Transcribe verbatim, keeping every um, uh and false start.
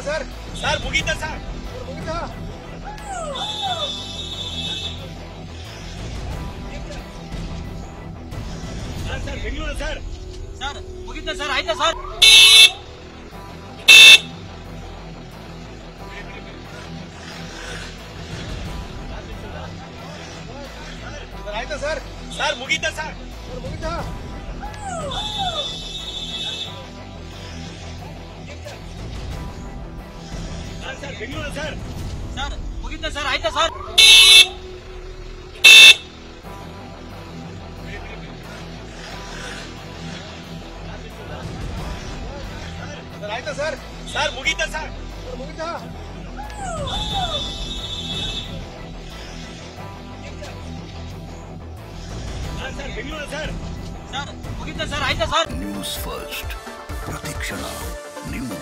sir sir ಮುಗೀತಾ sir ಮುಗೀತಾ sir sir Bengaluru sir sir ಮುಗೀತಾ ಸರ್ ಆಯ್ತಾ ಸರ್ ಆಯ್ತಾ ಸರ್ ಸರ್ ಮುಗೀತಾ ಸರ್ ಮುಗೀತಾ sir sir Bengaluru sir sir ಮುಗೀತಾ ಸರ್ ಆಯ್ತಾ ಸರ್ ಆಯ್ತಾ ಸರ್ ಸರ್ ಮುಗೀತಾ ಸರ್ ಮುಗೀತಾ ಸರ್ ಬೆಂಗಳೂರು ಸರ್ ಸರ್ ಮುಗೀತಾ ಸರ್ ಆಯ್ತಾ ಸರ್ ನ್ಯೂಸ್ ಫಸ್ಟ್ ಪ್ರತಿಕ್ಷಣ ನಿಮ್ಮ